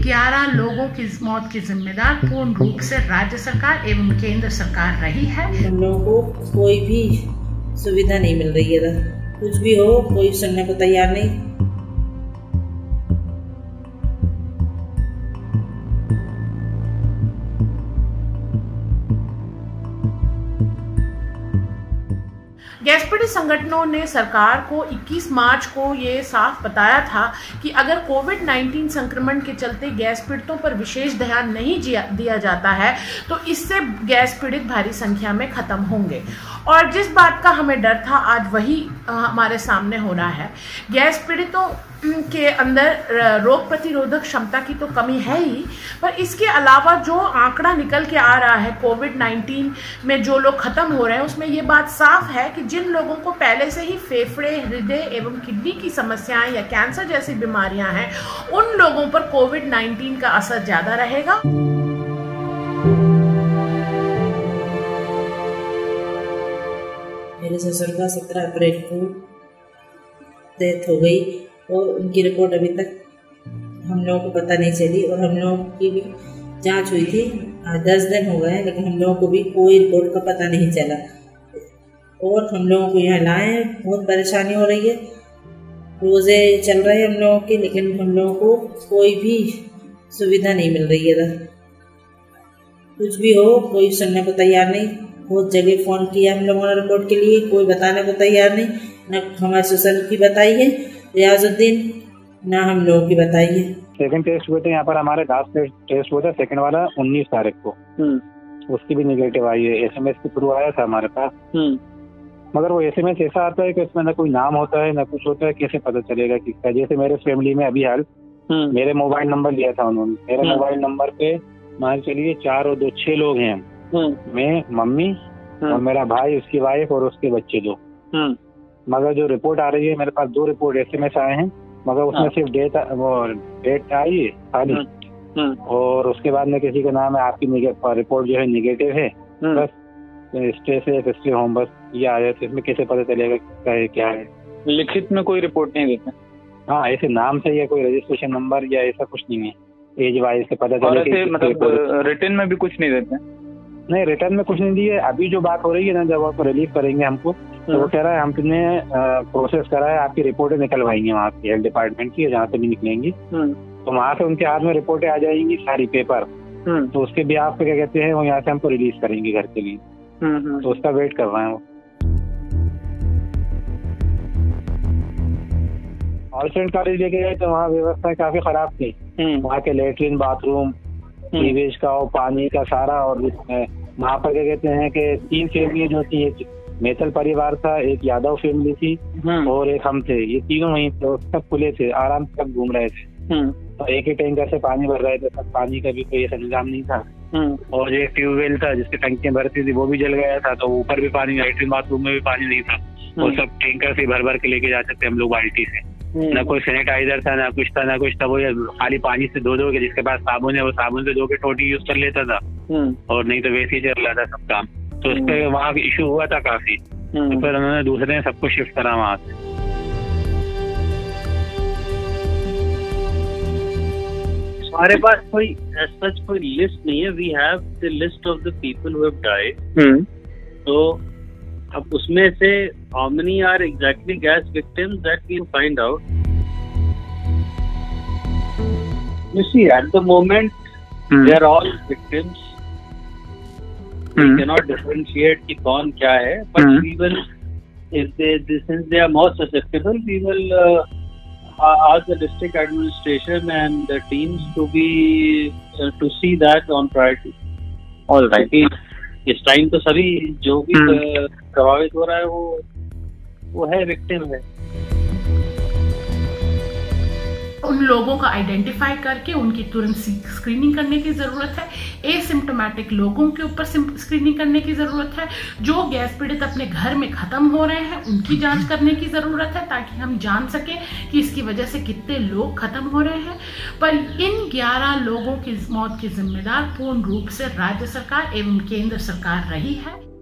11 लोगों की मौत की जिम्मेदार पूर्ण रूप से राज्य सरकार एवं केंद्र सरकार रही है। हम लोगों को कोई भी सुविधा नहीं मिल रही है, कुछ भी हो कोई सुनने को तैयार नहीं। गैस पीड़ित संगठनों ने सरकार को 21 मार्च को ये साफ बताया था कि अगर कोविड-19 संक्रमण के चलते गैस पीड़ितों पर विशेष ध्यान नहीं दिया जाता है तो इससे गैस पीड़ित भारी संख्या में खत्म होंगे। और जिस बात का हमें डर था आज वही हमारे सामने हो रहा है। गैस पीड़ितों के अंदर रोग प्रतिरोधक क्षमता की तो कमी है ही, पर इसके अलावा जो आंकड़ा निकल के आ रहा है कोविड-19 में जो लोग खत्म हो रहे हैं उसमें ये बात साफ है कि जिन लोगों को पहले से ही फेफड़े, हृदय एवं किडनी की समस्याएं या कैंसर जैसी बीमारियां हैं उन लोगों पर कोविड-19 का असर ज्यादा रहेगा। मेरे ससुर का 17 अप्रैल को डेथ हो गई और उनकी रिपोर्ट अभी तक हम लोगों को पता नहीं चली और हम लोगों की भी जांच हुई थी, 10 दिन हो गए लेकिन हम लोगों को भी कोई रिपोर्ट का पता नहीं चला। और हम लोगों को यहाँ लाए बहुत परेशानी हो रही है, रोज़े चल रहे हैं हम लोगों के, लेकिन हम लोगों को कोई भी सुविधा नहीं मिल रही है। कुछ भी हो कोई सुनने को तैयार नहीं। बहुत जगह फ़ोन किया हम लोगों ने रिपोर्ट के लिए, कोई बताने को तैयार नहीं। न हमारे ससुर की बताई है रियाजुद्दीन, ना हम लोगों की बताई है। सेकंड टेस्ट हुए थे यहाँ पर हमारे, लास्ट टेस्ट हुआ था सेकंड वाला 19 तारीख को, उसकी भी नेगेटिव आई है। SMS के थ्रू आया था हमारे पास, मगर वो SMS ऐसा आता है कि उसमें ना कोई नाम होता है ना कुछ होता है, कैसे पता चलेगा किसका। जैसे मेरे फैमिली में अभी हाल मेरे मोबाइल नंबर लिया था उन्होंने, मेरे मोबाइल नंबर पे मान चलिए 4 और 2 6 लोग हैं, मैं, मम्मी और मेरा भाई, उसकी वाइफ और उसके बच्चे 2। मगर जो रिपोर्ट आ रही है मेरे पास 2 रिपोर्ट SMS आए हैं, मगर उसमें सिर्फ डेट आई है खाली, और उसके बाद में किसी का नाम है आपकी रिपोर्ट जो है निगेटिव है, बस स्टे सेफ स्टे होम, बस ये आया। तो इसमें कैसे पता चलेगा क्या है? लिखित में कोई रिपोर्ट नहीं देते? हाँ, ऐसे नाम से या कोई रजिस्ट्रेशन नंबर या ऐसा कुछ नहीं है, एज वाइज से पता चलेगा। मतलब रिटर्न में भी कुछ नहीं देते? नहीं, रिटर्न में कुछ नहीं दिए। अभी जो बात हो रही है ना, जब आप रिलीव करेंगे हमको, तो वो कह रहा है हमने प्रोसेस करा है, आपकी रिपोर्टें निकलवाएंगे वहाँ की हेल्थ डिपार्टमेंट की, जहाँ से भी निकलेंगी तो वहाँ से उनके हाथ में रिपोर्टें आ जाएंगी सारी पेपर, तो उसके भी आप क्या कहते हैं वो यहाँ से हमको रिलीज करेंगे घर के लिए, तो उसका वेट कर रहे हैं वो। ऑलसेंट कॉलेज लेके गए तो वहाँ व्यवस्था काफी खराब थी। वहाँ के लेटरिन, बाथरूम, सीवेज का और पानी का सारा, और वहाँ पर क्या कहते हैं कि 3 फैमिली जो थी, एक मेथल परिवार था, एक यादव फैमिली थी और एक हम थे, ये तीनों वहीं थे, सब खुले थे, आराम से सब घूम रहे थे। तो एक ही टैंकर से पानी भर रहे थे, सब पानी का भी कोई ऐसा इंतजाम नहीं था। और जो एक ट्यूबवेल था जिसके टंकियां भरती थी वो भी जल गया था, तो ऊपर भी पानी, लेटरिन बाथरूम में भी पानी नहीं था, वो सब टैंकर से भर भर के लेके जाते थे हम लोग बाल्टी से। ना कोई सैनिटाइजर था, ना कुछ था, ना कुछ था, वो खाली पानी से धो के, जिसके पास साबुन है वो साबुन से धो के टोटी यूज कर लेता था, और नहीं तो वैसे ही चल रहा था सब काम। तो उस पर वहाँ इशू हुआ था काफी, तो फिर उन्होंने दूसरे ने सबको शिफ्ट करा वहाँ से। हमारे पास कोई सच कोई लिस्ट नहीं है। We have the list of the people who have died, तो अब उसमें से how many are exactly gas victims that we'll find out. You see, at the moment, they are all victims. We cannot differentiate कि कौन क्या है, but we will, since they are more susceptible, we will ask the district administration and the teams to see that on priority. All right. इस time तो सभी जो भी प्रभावित हो रहा है वो है, विक्टिम है। उन लोगों का आइडेंटिफाई करके उनकी तुरंत स्क्रीनिंग करने की जरूरत है। एसिम्प्टोमेटिक लोगों के ऊपर स्क्रीनिंग करने की जरूरत है। जो गैस पीड़ित अपने घर में खत्म हो रहे हैं उनकी जांच करने की जरूरत है, ताकि हम जान सकें कि इसकी वजह से कितने लोग खत्म हो रहे हैं। पर इन 11 लोगों की मौत की जिम्मेदार पूर्ण रूप से राज्य सरकार एवं केंद्र सरकार रही है।